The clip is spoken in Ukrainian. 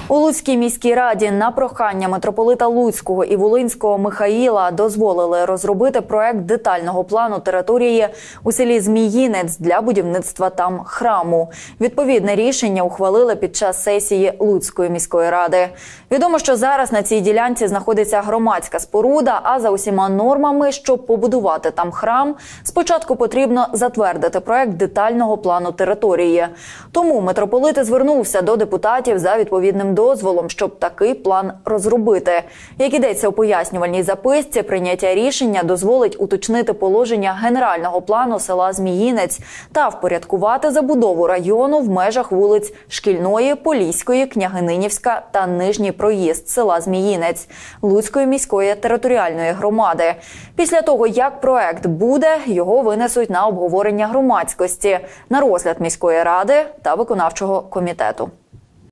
У Луцькій міській раді на прохання митрополита Луцького і Волинського Михаїла дозволили розробити проект детального плану території у селі Зміїнець для будівництва там храму. Відповідне рішення ухвалили під час сесії Луцької міської ради. Відомо, що зараз на цій ділянці знаходиться громадська споруда, а за усіма нормами, щоб побудувати там храм, спочатку потрібно затвердити проект детального плану території. Тому митрополит звернувся до депутатів за відповідним дозволом, щоб такий план розробити. Як ідеться у пояснювальній записці, прийняття рішення дозволить уточнити положення генерального плану села Зміїнець та впорядкувати забудову району в межах вулиць Шкільної, Поліської, Княгининівська та Нижній проїзд села Зміїнець Луцької міської територіальної громади. Після того, як проект буде, його винесуть на обговорення громадськості, на розгляд міської ради та виконавчого комітету.